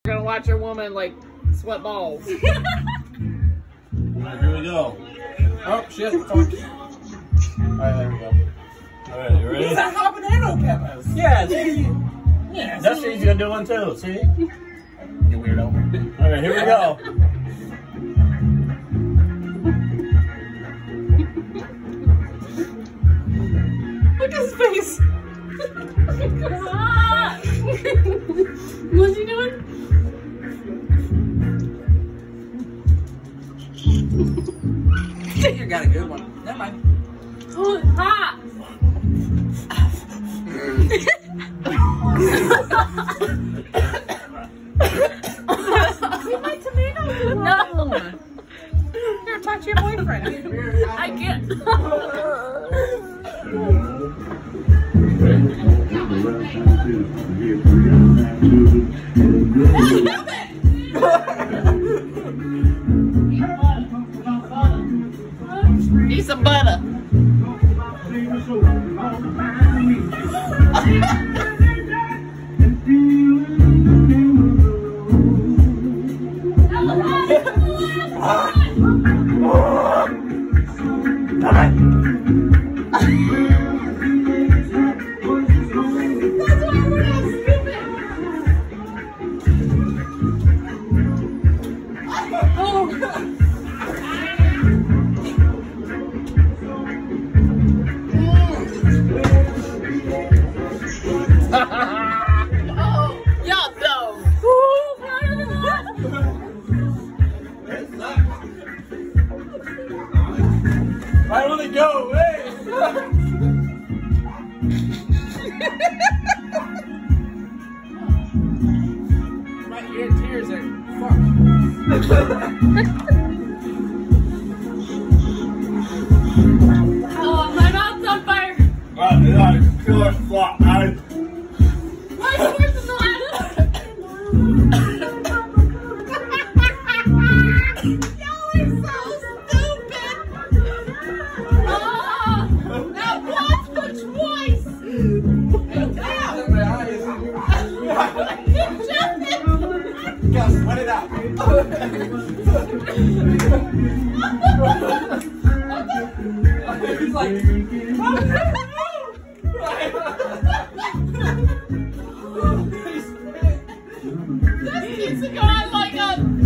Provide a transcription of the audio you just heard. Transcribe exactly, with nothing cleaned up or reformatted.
gonna watch a woman like sweat balls. Alright, here we go. Oh shit! Fuck. Alright, there we go. Alright, you ready? These are habanero peppers. Yeah, see? Yeah, That's easy to do one too, see? You weirdo. Alright, here we go. Look at his face. What's he doing? You got a good one. Never mind. Oh, it's hot. See my tomato? No. Here, talk to your boyfriend. I can't. Need some butter. I want to go, hey! My ear tears are fuck. Oh, my mouth's on fire. Right, yeah, killer flop, man. Why is yours in the last? Y'all are so stupid. Oh, that was for twice. My eyes. Go, sweat it out. He's like, This needs to go on like a